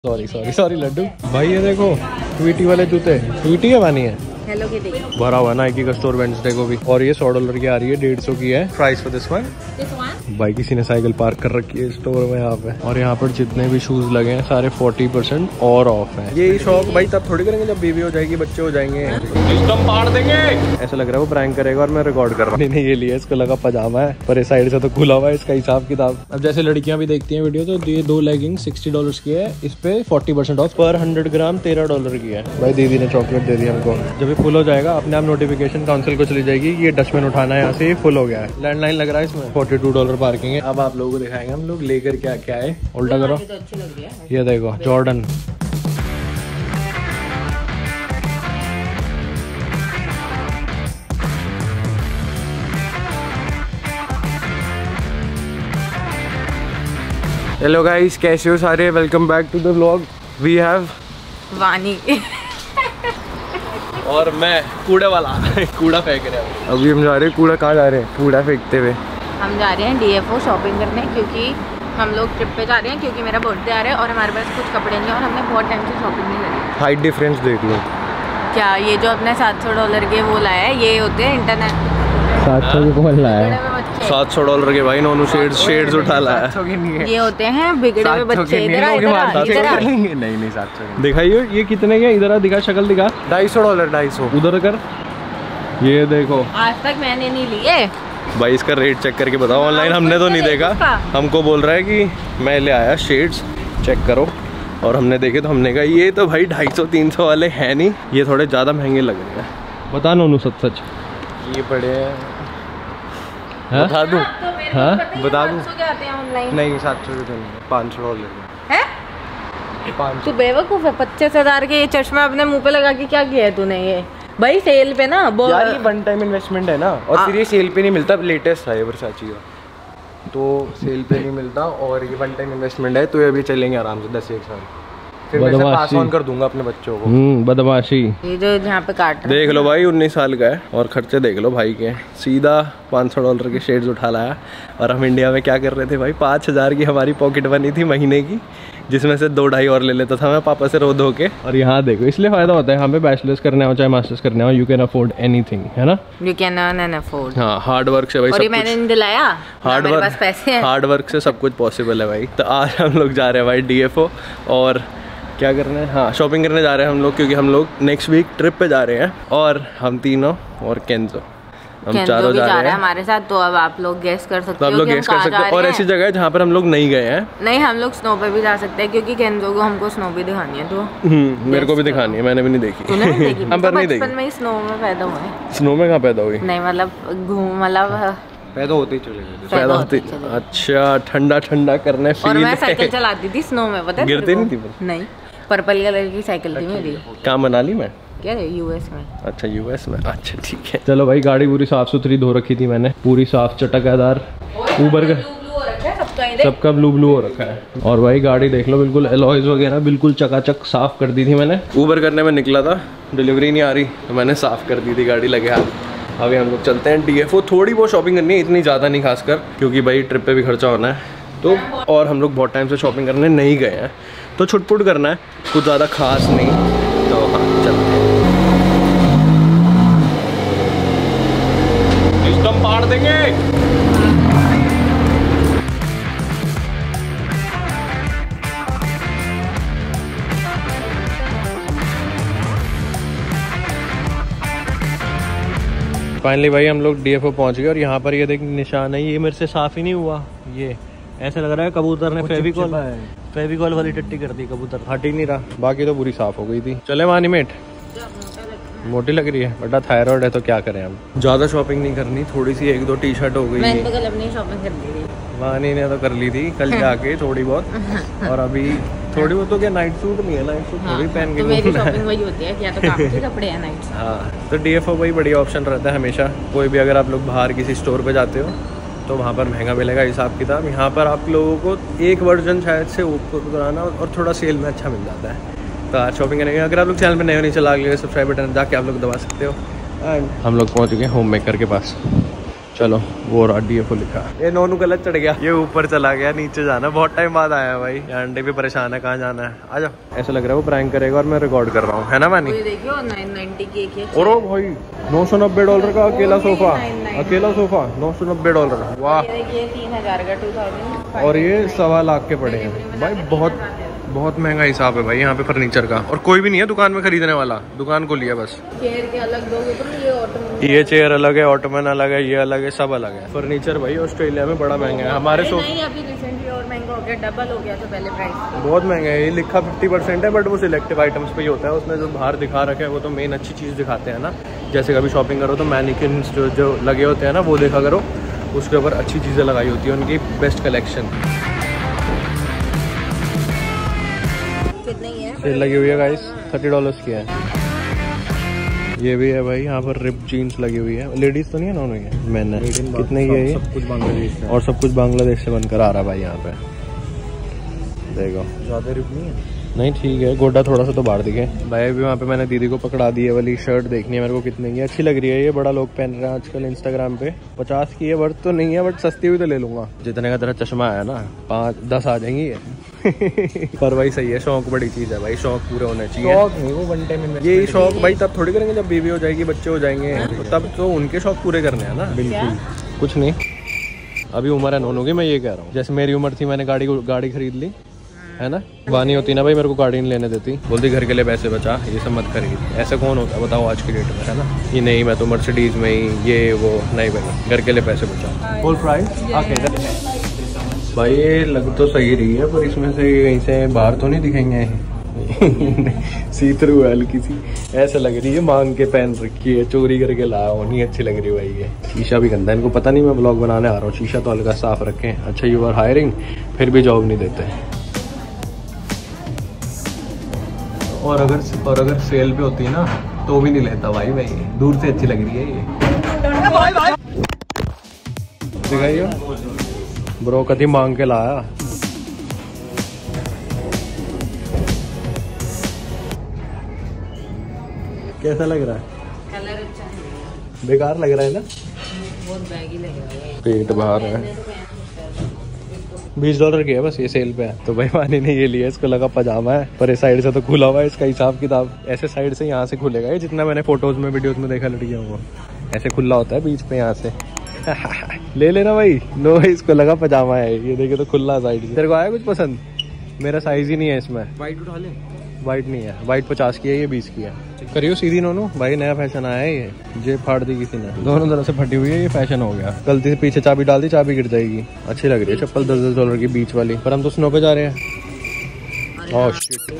Sorry Laddu भाई, ये देखो ट्वीटी वाले जूते। ट्वीटी है वानी है, हेलो किटी भरा हुआ नाइकी का स्टोर वेडनेसडे को भी। और ये $100 की आ रही है, 150 की है। Price for this one. भाई किसी ने साइकिल पार्क कर रखी है स्टोर में यहाँ पे। और यहाँ पर जितने भी शूज लगे हैं सारे 40% और ऑफ है। ये शौक भाई तब थोड़ी करेंगे जब बेबी हो जाएगी, बच्चे हो जाएंगे, सिस्टम पाड़ देंगे। ऐसा लग रहा है वो प्रैंक करेगा और मैं रिकॉर्ड कर रहा हूँ। नहीं ये लिया, इसको लगा पजामा है पर इस साइड से तो खुला हुआ है इसका हिसाब किताब। अब जैसे लड़कियां भी देखती हैं वीडियो, तो ये 2 लेगिंग $60 की है, इस पे 40% ऑफ, पर 100 ग्राम $13 की है। भाई दीदी ने चॉकलेट दे दी हमको। जब ये फुल हो जाएगा अपने आप नोटिफिकेशन काउंसिल को चली जाएगी, ये डस्टबिन उठाना है यहाँ से, ये फुल हो गया है। लैंडलाइन लग रहा है इसमें, $42 पार्किंग है। अब आप लोगों को दिखाएंगे हम लोग लेकर क्या क्या है। उल्टा करो, ये देखो जॉर्डन। हेलो गाइस, कैसे हो सारे? Welcome back to the vlog. We have Vani और मैं कूड़े वाला कूड़ा फेंक रहे हैं। अभी हम जा रहे हैं, कूड़ा कहाँ जा रहे हैं? कूड़ा फेंकते हुए। हम जा रहे हैं DFO शॉपिंग करने, क्योंकि हम लोग ट्रिप पे जा रहे हैं, क्योंकि मेरा बर्थडे आ रहा है और हमारे पास कुछ कपड़े नहीं है और हमने बहुत टाइम से शॉपिंग नहीं करी। हाइट डिफरेंस देख लो क्या। ये जो अपने $700 के वो लाया है, ये होते हैं इंटरनेट। 700 की कौन लाया? $700 के भाई, नोनू शेड्स उठा लाया। ये होते हैं बिगड़े हुए बच्चे। इधर नहीं 700 दिखाइए। ये कितने के? इधर दिखा, शक्ल दिखा। $250 उधर कर। ये देखो, आज तक मैंने नहीं लिए भाई। इसका रेट चेक करके बताओ ऑनलाइन। हमने तो नहीं देखा, हमको बोल रहा है कि मैं ले आया शेड्स, चेक करो। और हमने देखे तो हमने कहा ये तो भाई 250-300 वाले हैं नहीं, ये थोड़े ज़्यादा महंगे लग रहे हैं। बता नोनू सच। ये बड़े हैं, बता दूँ? हाँ बता दूँ? नहीं 700 के नहीं, $500 है। तू बेवकूफ़ है। 25,000 के ये चश्मा अपने मुंह पे लगा के क्या किया है तूने? ये भाई सेल पे ना यार, ये वन टाइम इन्वेस्टमेंट है ना, और फिर ये सेल पे नहीं मिलता। लेटेस्ट है ये वर्साची का, तो सेल पे नहीं मिलता। और ये वन टाइम इन्वेस्टमेंट है, तो ये अभी चलेंगे आराम से 10-1 साल। फिर मैं पास ऑन कर दूंगा अपने बच्चों को। बदमाशी। ये जो यहाँ पे काट देख लो भाई, 19 साल का है और खर्चे देख लो भाई के। सीधा $500 के शेड्स उठा लाया। और हम इंडिया में क्या कर रहे थे भाई, 5,000 की हमारी पॉकेट बनी थी महीने की, जिसमें से 2-2.5 और ले लेता था मैं पापा से रो धो के। और यहाँ देखो, इसलिए फायदा होता है यहाँ पे, बैचलर्स करने हो चाहे मास्टर्स करने हो, यू कैन अफोर्ड एनीथिंग, है ना? You can earn and afford. हाँ, हार्ड वर्क से भाई सब मैंने नहीं दिलाया, हार्ड वर्क से सब कुछ पॉसिबल है भाई। तो आज हम लोग जा रहे हैं भाई DFO, और क्या करना है, हाँ शॉपिंग करने जा रहे हैं हम लोग, क्योंकि हम लोग नेक्स्ट वीक ट्रिप पे जा रहे हैं। और हम तीनों और केंजो, हम चारों जा रहे हैं हमारे साथ। तो अब आप लोग गेस कर सकते हो, और ऐसी जगह है जहाँ पर हम लोग नहीं गए हैं। नहीं, हम लोग स्नो पे भी जा सकते हैं, क्योंकि केंजो को हमको स्नो भी दिखानी है। तो मेरे को भी दिखानी है, मैंने भी नहीं देखी। हम पर नहीं देखी। बचपन में ही स्नो में पैदा हुए। स्नो में कहाँ पैदा हुई? नहीं मतलब पैदा होते ही चले गए। पैदा होते। अच्छा, ठंडा करने। और मैं साइकिल चलाती थी स्नो में, पता है? गिरती नहीं थी? नहीं, पर्पल कलर की साइकिल थी मेरी। कहाँ, मनाली में? क्या है, US में। अच्छा US में, अच्छा ठीक है। चलो भाई, गाड़ी पूरी साफ सुथरी धो रखी थी मैंने, पूरी साफ चटकदार। ऊबर का सबका ब्लू हो रखा है। और भाई गाड़ी देख लो, बिल्कुल एलॉयज वगैरह बिल्कुल चकाचक साफ कर दी थी मैंने। ऊबर करने में निकला था, डिलीवरी नहीं आ रही तो मैंने साफ कर दी थी गाड़ी लगे हाथ। अभी हम लोग चलते हैं DFO। थोड़ी बहुत शॉपिंग करनी है, इतनी ज़्यादा नहीं खासकर, क्योंकि भाई ट्रिप पे भी खर्चा होना है तो। और हम लोग बहुत टाइम से शॉपिंग करने नहीं गए हैं, तो छुटपुट करना है, कुछ ज़्यादा खास नहीं। तो हाँ चलते हैं, सिस्टम पाड़ देंगे। फाइनली भाई हम लोग DFO पहुंच गए। और यहाँ पर ये देख निशान है, ये मेरे से साफ ही नहीं हुआ। ये ऐसे लग रहा है कबूतर ने फेविकॉल वाली टट्टी कर दी, कबूतर हट ही नहीं रहा। बाकी तो पूरी साफ हो गई थी। चले मानी मेट, मोटी लग रही है, बड़ा थायराइड है तो क्या करें हम। ज्यादा शॉपिंग नहीं करनी, थोड़ी सी 1-2 टी-शर्ट हो गई। मैंने तो कल अपनी शॉपिंग कर ली थी। वानी ने तो कर ली थी कल जाके थोड़ी बहुत। और अभी थोड़ी बहुत तो क्या, नाइट सूट नहीं है, नाइट सूट थोड़ी पहन के। तो मेरी शॉपिंग वही होती है, या तो काम के कपड़े या नाइट सूट। हाँ, तो DFO वही बढ़िया ऑप्शन रहता है हमेशा। कोई भी अगर आप लोग बाहर किसी स्टोर पे जाते हो तो वहाँ पर महंगा मिलेगा हिसाब किताब। यहाँ पर आप लोगों को एक वर्जन शायद से ऊपर कराना और थोड़ा सेल में अच्छा मिल जाता है। तो आज शॉपिंग करने अगर आप लोग चैनल पर नए हो, नीचे लाग सब्सक्राइब बटन जाके आप लोग दबा सकते हो। एंड हम लोग पहुँच गए होम मेकर के पास। चलो वो DFO लिखा। ये नोनू गलत चढ़ गया, ये ऊपर चला गया, नीचे जाना। बहुत टाइम बाद आया भाई। आंटी भी परेशान है, कहाँ जाना है। आ जाओ। ऐसा लग रहा है वो प्रैंक करेगा और मैं रिकॉर्ड कर रहा हूँ, है ना मानी? देखियो 990 की एक है। और भाई $990 का अकेला सोफा, अकेला सोफा $990। वाह। ये 3000 का 2000। और ये 1.25 लाख के पड़े हैं भाई। बहुत महंगा हिसाब है भाई यहाँ पे फर्नीचर का। और कोई भी नहीं है दुकान में खरीदने वाला, दुकान को लिया बस। चेयर के अलग दोगे तो ये चेयर अलग है, ऑटोमन अलग है, ये अलग है, सब अलग है। फर्नीचर भाई ऑस्ट्रेलिया में बड़ा महंगा है। हमारे अभी रिसेंटली और महंगा हो गया, डबल हो गया था पहले प्राइस। बहुत महंगा है। ये लिखा 50% है, बट वो सिलेक्टिव आइटम्स पे ही होता है। उसने जो बाहर दिखा रखा है वो तो मेन अच्छी चीज़ दिखाते हैं ना। जैसे कभी शॉपिंग करो तो मैनिकिन्स जो लगे होते हैं ना, वो देखा करो, उसके ऊपर अच्छी चीज़ें लगाई होती है, उनकी बेस्ट कलेक्शन। सेल लगी हुई है गाइस, $30 की है। ये भी है भाई, यहाँ पर रिप जीन्स लगी हुई है। लेडीज तो नहीं है, नॉन है मैन है। कितने की है ये? सब कुछ बांग्लादेश है। और सब कुछ बांग्लादेश से बनकर आ रहा है भाई यहाँ पे। देखो ज्यादा रिप नहीं है। नहीं ठीक है, गोड्डा थोड़ा सा तो बाहर दिखे भाई। अभी वहाँ पे मैंने दीदी को पकड़ा दी है वाली शर्ट, देखनी है मेरे को कितने की अच्छी लग रही है। ये बड़ा लोग पहन रहे हैं आजकल इंस्टाग्राम पे। 50 की है, वर्थ तो नहीं है, बट सस्ती हुई तो ले लूंगा। जितने का तेरा चश्मा आया ना, 5-10 आ जाएंगी पर भाई सही है, शौक बड़ी चीज है भाई, शौक पूरे होने चाहिए। शौक नहीं, वो वन टाइम ये शौक भाई तब थोड़ी करेंगे जब बेबी हो जाएगी, बच्चे हो जाएंगे, तब तो उनके शौक पूरे करने हैं ना। बिल्कुल कुछ नहीं, अभी उम्र है नोनू की, मैं ये कह रहा हूँ। जैसे मेरी उम्र थी, मैंने गाड़ी खरीद ली है ना। वानी होती ना भाई, मेरे को गाड़ी नहीं लेने देती, बोलती घर के लिए पैसे बचा, ये सब मत खरीद। ऐसे कौन होता है बताओ आज की डेट में, है ना। ये नहीं, मैं तो मर्सिडीज में ही ये वो नहीं भाई, घर के लिए पैसे बचा। फुल प्राइस भाई। ये लग तो सही रही है, पर इसमें से कहीं से बाहर तो नहीं दिखेंगे सी थ्रू है हल्की सी, ऐसे लग रही है मांग के पहन रखी है, चोरी करके लाया हो, नहीं अच्छी लग रही भाई। ये शीशा भी गंदा है, इनको पता नहीं मैं ब्लॉग बनाने आ रहा हूँ। शीशा तो हल्का साफ रखें। अच्छा यू आर हायरिंग, फिर भी जॉब नहीं देते। और अगर सेल पे होती है ना तो भी नहीं लेता भाई। दूर से अच्छी लग रही है ये। दिखाइए ब्रो, कभी मांग के लाया। कैसा लग रहा है? कलर अच्छा है। बेकार लग रहा है ना, बहुत बैगी लग रहा है। पेट बाहर है। $20 की है बस, ये सेल पे है। तो भाई वानी ने ये लिया, इसको लगा पजामा है, पर इस साइड से तो खुला हुआ है। इसका हिसाब किताब ऐसे साइड से यहाँ से खुलेगा, ये जितना मैंने फोटोज में वीडियोस में देखा लड़कियों को, ऐसे खुला होता है बीच पे यहाँ से ले लेना भाई। नो, इसको लगा पजामा है, ये देखे तो खुला साइड से। तेरे को आया कुछ पसंद? मेरा साइज ही नहीं है इसमें। वाइट उठा ले। वाइट नहीं है, वाइट 50 की है, ये 20 की है। करियो सीधी नोनू भाई, नया फैशन आया है ये। जेब फाड़ दी किसी ने, दोनों तरफ से फटी हुई है, ये फैशन हो गया। गलती से पीछे चाबी डाल दी, चाबी गिर जाएगी। अच्छी लग रही है चप्पल, $10 की बीच वाली। पर हम तो स्नो पे जा रहे हैं। ओह शिट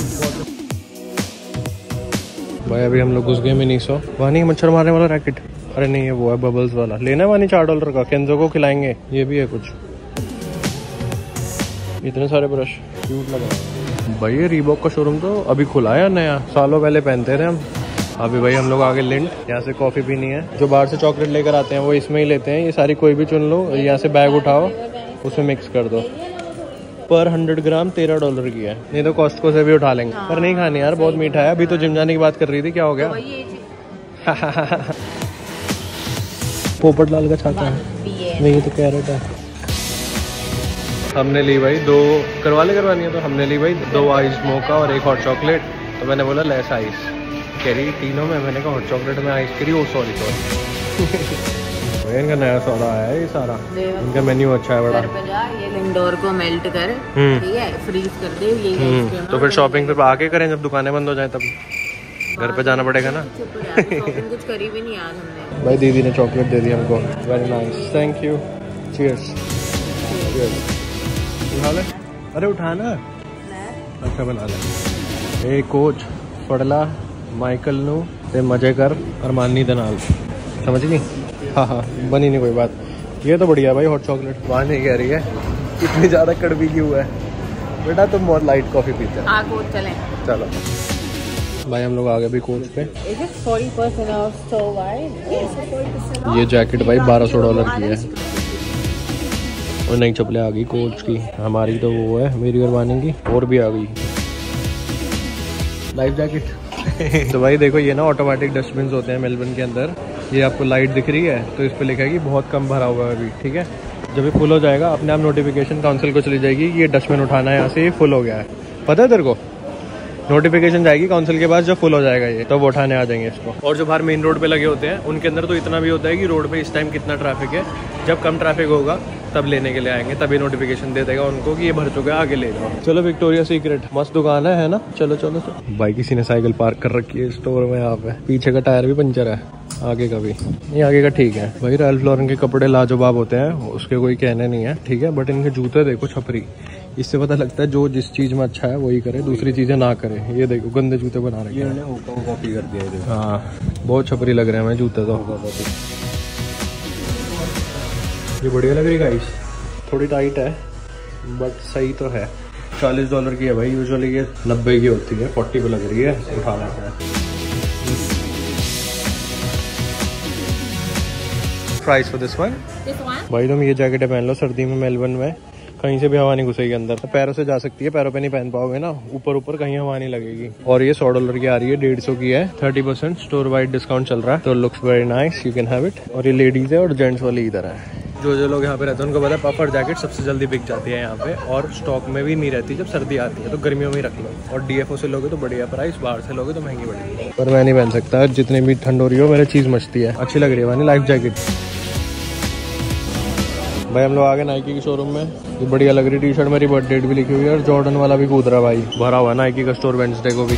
भाई, अभी हम लोग घुस गए मिनी सो। वहाँ नहीं मच्छर मारने वाला रैकेट, अरे नहीं है वो है बबल्स वाला। लेना है वानी $4 का, केंजो को खिलाएंगे। ये भी है कुछ, इतने सारे ब्रश, क्यूट लगा भाई। ये रीबॉक का शोरूम तो अभी खुला है नया, सालों पहले पहनते थे हम। अभी भाई हम लोग आगे लिंट, यहाँ से कॉफी पीनी है। जो बाहर से चॉकलेट लेकर आते हैं वो इसमें ही लेते हैं। ये सारी कोई भी चुन लो, यहाँ से बैग उठाओ, उसमें मिक्स कर दो। पर 100 ग्राम $13 की है। नहीं तो कॉस्टको से भी उठा लेंगे। पर नहीं खानी यार, बहुत मीठा है। अभी तो जिम जाने की बात कर रही थी, क्या हो गया? पोपट लाल का छाता है, नहीं तो कैरेट है। हमने ली भाई 2 करवानी है, तो हमने ली भाई 2 आइस मोका और 1 हॉट चॉकलेट। तो मैंने बोला लेस आइस, कह रही तीनों में। मैंने कहा हॉट चॉकलेट में आइस, कह रही ओ सॉरी इनका नया सौदा आया है ये सारा। इनका मेन्यू अच्छा है बड़ा। ये लिंडोर को मेल्ट कर, ठीक है, फ्रीज कर दे। ये तो फिर शॉपिंग फिर आके करें जब दुकानें बंद हो जाए, तब घर पे जाना पड़ेगा ना। कुछ करी भी नहीं आज हमने। भाई दीदी ने चॉकलेट दे दी हमको, very nice, thank you, cheers. उठा ले, अरे उठाना, अच्छा बना ले। ए कोच फड़ला माइकल नू ते मजे कर अरमानी दे नाल, समझ नहीं? हाँ बनी नहीं कोई बात। ये तो बढ़िया भाई हॉट चॉकलेट। वहाँ नहीं कह रही है इतनी ज़्यादा कड़वी क्यों है बेटा, तुम बहुत लाइट कॉफ़ी पीते हो। चलें, चलो भाई हम लोग आ गए भी कोच पे। ये जैकेट भाई $1200 की है, और नई चप्पलें आ गई कोच की। हमारी तो वो है, मेरी और वानी की, और भी आ गई लाइफ जैकेट। तो भाई देखो ये ना ऑटोमेटिक डस्टबिन होते हैं मेलबर्न के अंदर। ये आपको लाइट दिख रही है तो इस पर लिखा है कि बहुत कम भरा हुआ है अभी, ठीक है। जब ये फुल हो जाएगा अपने आप नोटिफिकेशन काउंसिल को चली जाएगी कि ये डस्टबिन उठाना है यहाँ से, ये फुल हो गया है। पता है तेरे को? नोटिफिकेशन जाएगी काउंसिल के पास जब फुल हो जाएगा ये, तो वो उठाने आ जाएंगे इसको। और जो बाहर मेन रोड पे लगे होते हैं उनके अंदर तो इतना भी होता है कि रोड पे इस टाइम कितना ट्रैफिक है, जब कम ट्रैफिक होगा तब लेने के लिए आएंगे, तभी नोटिफिकेशन दे देगा उनको कि ये भर चुका है, आगे ले जाओ। चलो विक्टोरिया सीक्रेट मस्त दुकान है ना, चलो चलो चलो। भाई किसी ने साइकिल पार्क कर रखी है स्टोर में यहाँ पे, पीछे का टायर भी पंचर है, आगे का भी नहीं, आगे का ठीक है। भाई रैल्फ लॉरेन के कपड़े लाजवाब होते हैं, उसके कोई कहने नहीं है, ठीक है। बट इनके जूते देखो छपरी, इससे पता लगता है जो जिस चीज में अच्छा है वही करे, दूसरी चीजें ना करे। ये देखो गंदे जूते बना रखे हैं, कॉपी कर दिया। हाँ बहुत छपरी लग रहे हैं जूते तो। ये बढ़िया लग रही गाइस, थोड़ी टाइट है बट सही तो है। $40 की है भाई, यूजुअली ये 90 की होती है, 40 पे लग रही है, उठा लेते हैं। Price for this one? भाई तुम ये जैकेट पहन लो सर्दी में, मेलबर्न में कहीं से भी हवा नहीं घुसेगी अंदर, तो पैरों से जा सकती है, पैरों पे नहीं पहन पाओगे ना, ऊपर ऊपर कहीं हवा नहीं लगेगी। और ये $100 की आ रही है, 150 की है, 30% स्टोर वाइड डिस्काउंट चल रहा है, तो looks very nice, you can have it. और ये लेडीज है और जेंट्स वाली इधर है। जो लोग यहाँ पे रहते हैं उनको पता है पफर जैकेट सबसे जल्दी बिक जाती है यहाँ पे, और स्टॉक में भी नहीं रहती जब सर्दी आती है, तो गर्मियों में ही रख लो। और DFO से लोगे तो बढ़िया प्राइस, बाहर से लोगे तो महंगी पड़ेगी। पर मैं नहीं पहन सकता, जितनी भी ठंड हो रही हो मेरी चीज मचती है। अच्छी लग रही है वानी लाइफ जैकेट। भाई हम लोग आ गए नाइकी के शोरूम में, ये बढ़िया लग रही टी शर्ट, मेरी बर्थ डेट भी लिखी हुई है, और जॉर्डन वाला भी कूद रहा भाई, भरा हुआ नाइकी का स्टोर वेडनेसडे को भी।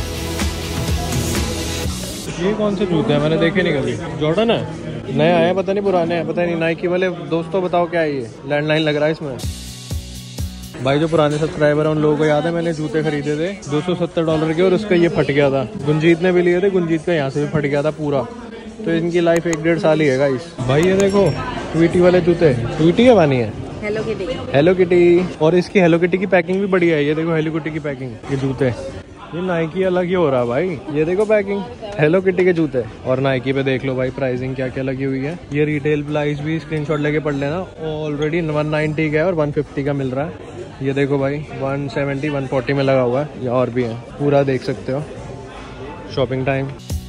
ये कौन से जूते हैं, मैंने देखे नहीं कभी। जॉर्डन है, नए आए हैं, पता नहीं पुराने हैं, पता नहीं। नाइकी वाले दोस्तों बताओ क्या है ये, लैंडलाइन लग रहा है इसमें। भाई जो पुराने सब्सक्राइबर हैं उन लोगों को याद है, मैंने जूते खरीदे थे $270 के, और उसका ये फट गया था। गुंजीत ने भी लिए थे, गुंजीत का यहाँ से भी फट गया था पूरा। तो इनकी लाइफ 1-1.5 साल ही है गाइस। भाई ये देखो ट्वीटी वाले जूते, ट्वीटी है बानी है, हेलो किटी, हेलो किटी। और इसकी हेलो किटी की पैकिंग भी बढ़िया है, ये देखो हेलो किटी की पैकिंग। ये जूते, ये नाइकी अलग ही हो रहा है भाई, ये देखो पैकिंग, हेलो किटी के जूते। और नाइकी पे देख लो भाई प्राइसिंग क्या क्या लगी हुई है। ये रिटेल प्राइस भी स्क्रीनशॉट लेके पढ़ लेना, ऑलरेडी 190 का है और 150 का मिल रहा है। ये देखो भाई 170 140 में लगा हुआ है, ये और भी है, पूरा देख सकते हो। Shopping time.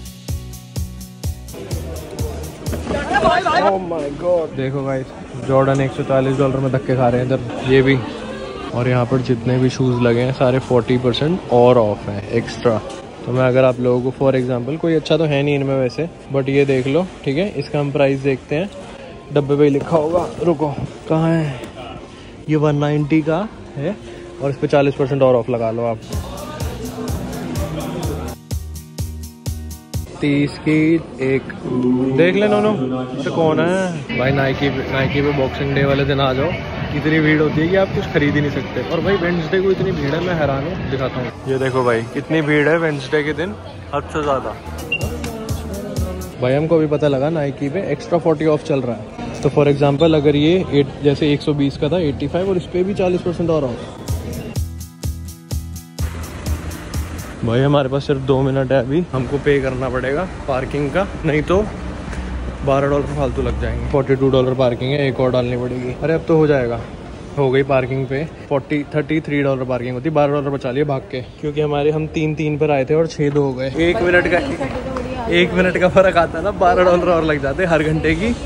Oh my God, देखो गाइस जॉर्डन $140 में धक्के खा रहे हैं इधर, ये भी। और यहाँ पर जितने भी शूज़ लगे हैं सारे 40% और ऑफ है एक्स्ट्रा। तो मैं अगर आप लोगों को फॉर एग्जांपल, कोई अच्छा तो है नहीं इनमें वैसे, बट ये देख लो, ठीक है। इसका हम प्राइस देखते हैं, डब्बे पे ही लिखा होगा, रुको कहाँ है ये, 190 का है, और इस पर 40% और ऑफ लगा लो आप। 30 की एक, देख लेना तो कौन है भाई। नाइकी पे बॉक्सिंग डे वाले दिन आ जाओ, इतनी भीड़ होती है कि आप कुछ खरीद ही नहीं सकते। और भाई वेडनेसडे को इतनी भीड़ है, मैं हैरान हूँ, दिखाता हूँ। ये देखो भाई कितनी भीड़ है वेडनेसडे के दिन, हद से ज्यादा। भाई हमको भी पता लगा नाइकी पे एक्स्ट्रा 40 ऑफ चल रहा है। तो फॉर एग्जांपल अगर ये जैसे 120 का था 85, और इस पे भी 40% और ऑफ। भाई हमारे पास सिर्फ 2 मिनट है अभी, हमको पे करना पड़ेगा पार्किंग का, नहीं तो $12 फालतू लग जाएंगे। $42 पार्किंग है, एक और डालनी पड़ेगी। अरे अब तो हो जाएगा, हो गई पार्किंग पे। $33 पार्किंग होती, $12 बचा लिए भाग के, क्योंकि हमारे हम 3 पर आए थे और 6 हो गए। 1 मिनट का फर्क आता है ना, $12 और लग जाते हर घंटे की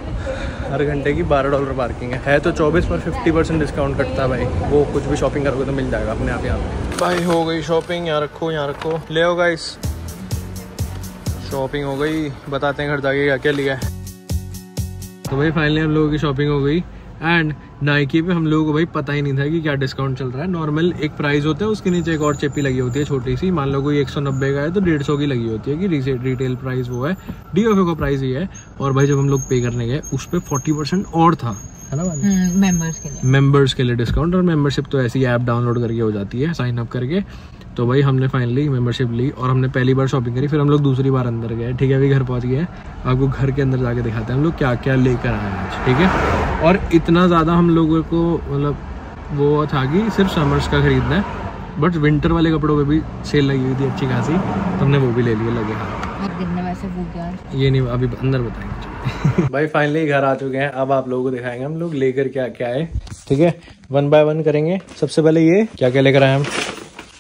$12 पार्किंग है तो 24 पर 50% डिस्काउंट कटता है भाई। वो कुछ भी शॉपिंग करोगे तो मिल जाएगा अपने आप यहाँ पे। भाई हो गई शॉपिंग, यहाँ रखो ले आओ गाइस, शॉपिंग हो गई। बताते हैं घर जाके क्या क्या लिया है। तो भाई फाइनली हम लोगों की शॉपिंग हो गई, एंड नाइकी पे हम लोगों को भाई पता ही नहीं था कि क्या डिस्काउंट चल रहा है। नॉर्मल एक प्राइस होता है, उसके नीचे एक और चिप्पी लगी होती है छोटी सी, मान लो कोई 190 का है तो 150 की लगी होती है कि रिटेल प्राइस वो है, DFO का प्राइस ही है। और भाई जब हम लोग पे करने गए उस पर 40% और था, है ना भाई, मेंबर्स के लिए डिस्काउंट। और मेंबरशिप तो ऐसी ऐप डाउनलोड करके हो जाती है साइन अप करके। तो भाई हमने फाइनली मेंबरशिप ली और हमने पहली बार शॉपिंग करी, फिर हम लोग दूसरी बार अंदर गए, ठीक है। अभी घर पहुंच गए, आपको घर के अंदर जाके दिखाते हैं हम लोग क्या क्या लेकर आए आज, ठीक है। और इतना ज़्यादा हम लोगों को मतलब वो था कि सिर्फ समर्स का खरीदना है, बट विंटर वाले कपड़ों पे भी सेल लगी हुई थी अच्छी खासी, तो हमने वो भी ले लिए, लगे हाथ। ये नहीं अभी अंदर बताएंगे। भाई फाइनली घर आ चुके हैं, अब आप लोगों को दिखाएंगे हम लोग लेकर क्या क्या है, ठीक है। 1 बाय 1 करेंगे। सबसे पहले ये क्या क्या लेकर आए हम,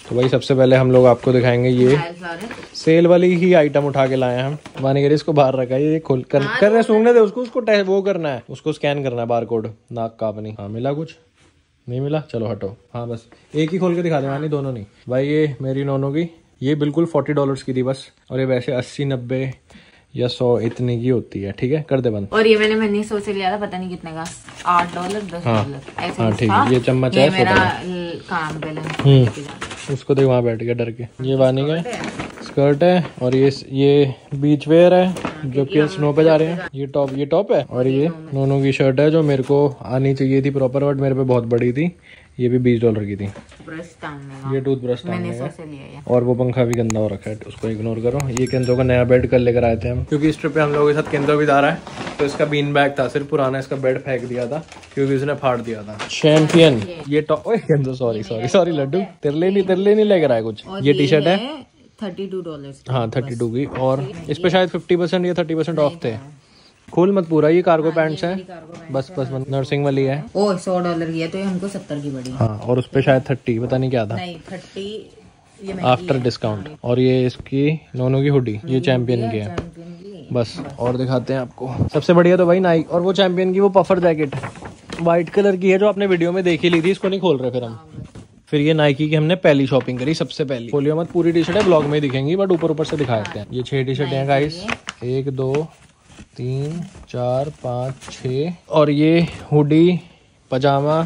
तो भाई सबसे पहले हम लोग आपको दिखाएंगे ये सेल वाली ही आइटम उठा के लाए हैं हम। वानी कह इसको बाहर रखा है, ये खोल कर रहे सूंघने दे उसको, वो करना है, उसको स्कैन करना है बार कोड नाक का अपनी। हाँ मिला कुछ नहीं मिला, चलो हटो। हाँ बस एक ही खोल के दिखा दे वानी, दोनों नहीं। भाई ये मेरी नोनों की, ये बिल्कुल $40 की थी बस, और ये वैसे 80, 90 या 100 इतने की होती है। ठीक है कर दे बंद। और ये मैंने मनीषो से लिया था, पता नहीं कितने का, $8 $10 ऐसे। हाँ ठीक है, ये चम्मच है मेरा काम पहले। उसको देख वहाँ बैठ गया डर के। ये वानी का स्कर्ट है, और ये बीच वेयर है जो कि स्नो पे जा रहे हैं। ये टॉप है, और ये नोनों की शर्ट है जो मेरे को आनी चाहिए थी प्रॉपर, बट मेरे पे बहुत बड़ी थी। ये भी $20 की थी। ये टूथब्रश टांगने का, और वो पंखा भी गंदा हो रखा है, उसको इग्नोर करो। ये केंद्रों का नया बेड कल लेकर आए थे हम, क्योंकि इस ट्रिप पे हम लोगों के साथ केंद्र भी जा रहा है, तो इसका बीन बैग था सिर्फ पुराना, इसका बेड फेंक दिया था क्योंकि उसने फाड़ दिया था। चैंपियन ये टॉप, सॉरी लड्डू, तेरे लिए नहीं लेकर आए कुछ। ये टी शर्ट है $32। हाँ 32 की, और इस पे शायद 50% या 30% ऑफ थे। खोल मत पूरा, ये कार्गो पैंट्स है बस नर्सिंग वाली है। ओ $100 की है, तो ये हमको 70 की पड़ी। हाँ और उस पे शायद 30, पता नहीं क्या था, नहीं 30 आफ्टर डिस्काउंट। और ये इसकी नोनों की हुडी, ये चैंपियन की है बस। और दिखाते हैं आपको सबसे बढ़िया तो भाई नाइक, और वो चैंपियन की वो पफर जैकेट व्हाइट कलर की है जो आपने वीडियो में देख ही ली थी, इसको नहीं खोल रहे फिर हम। फिर ये नाइकी की हमने पहली शॉपिंग करी सबसे पहली। खोलियो मत, पूरी टी शर्ट है, ब्लॉग में दिखेंगी बट ऊपर से दिखा देते हैं। ये 6 टी शर्ट है गाइस, 1 2 3 4 5 6, और ये हुडी पजामा,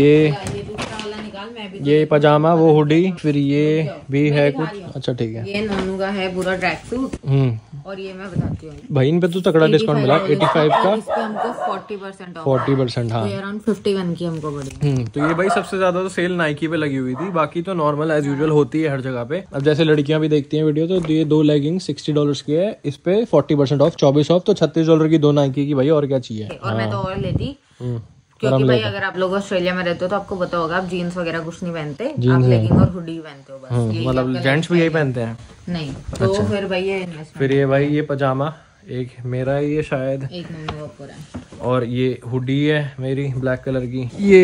ये पजामा वो हुडी, फिर ये भी है कुछ। अच्छा ठीक है, ये नोनू का है पूरा ट्रैक सूट। और ये मैं बताती हूँ भाई, इन पे तो तगड़ा डिस्काउंट मिला 85 का, इस पे हमको 40% ऑफ, 40%। हाँ अराउंड 51 की हमको पड़ी। तो ये भाई सबसे ज्यादा तो सेल नाइकी पे लगी हुई थी, बाकी तो नॉर्मल एज यूजुअल होती है हर जगह पे। अब जैसे लड़कियां भी देखती हैं वीडियो, तो ये 2 लेगिंग $60 की है, इस पे 40% ऑफ, 24 ऑफ, तो $36 की 2 नाइकी की। भाई और क्या चाहिए। और मैं तो और लेती, क्योंकि भाई अगर आप लोग ऑस्ट्रेलिया में रहते हो तो आपको पता होगा, आप जीन्स वगैरह कुछ नहीं पहनते, आप लेगिंग और हुडी पहनते हो बस। मतलब जेंट्स भी यही पहनते हैं नहीं तो अच्छा। फिर ये भाई ये पजामा एक मेरा, ये शायद एक ऊपर है, और ये हुडी है मेरी ब्लैक कलर की, ये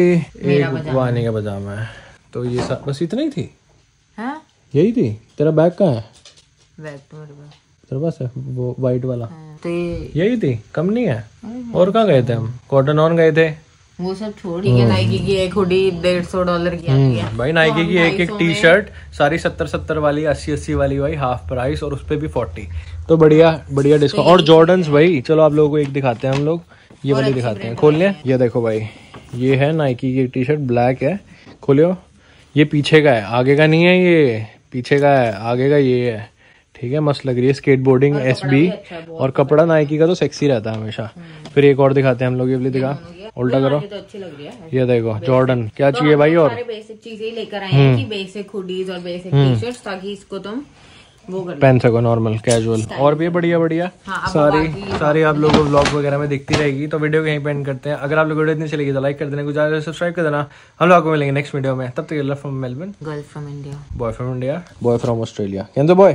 एक वानी का पजामा है। तो ये बस इतना ही थी। हाँ? यही थी। तेरा बैग कहाँ है? बैग तो तेरे पास है वो वाइट वाला? तो यही थी, कम नहीं है। और कहाँ गए थे हम? कॉटन ऑन गए थे, वो सब छोड़। ठीक है, नाइकी की एक हुडी $150 की आती है भाई। नाइकी की एक टी शर्ट सारी 70 वाली, 80 वाली भाई, हाफ प्राइस, और उसपे भी 40। तो बढ़िया डिस्काउंट। और जॉर्डन्स भाई, चलो आप लोगों को एक दिखाते हैं हम लोग, ये वाली दिखाते हैं। खोल लिया, ये देखो भाई, ये है नाइकी की टी शर्ट, ब्लैक है। खोलियो, ये पीछे का है, आगे का नहीं है, ये पीछे का है, आगे का ये है। ठीक है, मस्त लग रही है, स्केटबोर्डिंग SB। और कपड़ा नाइकी का तो सेक्सी रहता है हमेशा। फिर एक और दिखाते हैं हम लोग, ये वाली दिखा, उल्टा करो, तो अच्छी लग रही है। ये देखो जॉर्डन, क्या चाहिए भाई। और बेसिक चीजें लेकर आए हैं कि बेसिक हुडीज और बेसिक टी शर्ट्स, ताकि इसको तुम वो पहन सको नॉर्मल कैजुअल। और भी बढ़िया हाँ, सारी आप लोगों को व्लॉग वगैरह में दिखती रहेगी। तो वीडियो कहीं पे एंड करते हैं। अगर आप लोग वीडियो इतनी चलेगी तो लाइक कर देना, कुछ ज़्यादा सब्सक्राइब कर देना। हम लोग आपको मिलेंगे नेक्स्ट वीडियो में, तब तक love from Melbourne, girl from India, boy from India, boy from Australia. केंदो बॉय,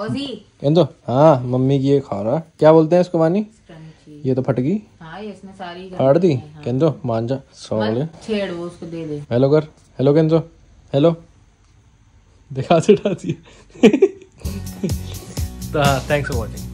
केंदो। हाँ मम्मी की ये खा रहा है, क्या बोलते हैं इसको वानी? ये तो फट गई। हाँ, इसने सारी फाड़ दी। केंदो मान जा, सॉरी छेड़ वो, उसको दे दे। हेलो कर, हेलो केंदो, हेलो दिखा से हाँ, थैंक्स फॉर वॉचिंग।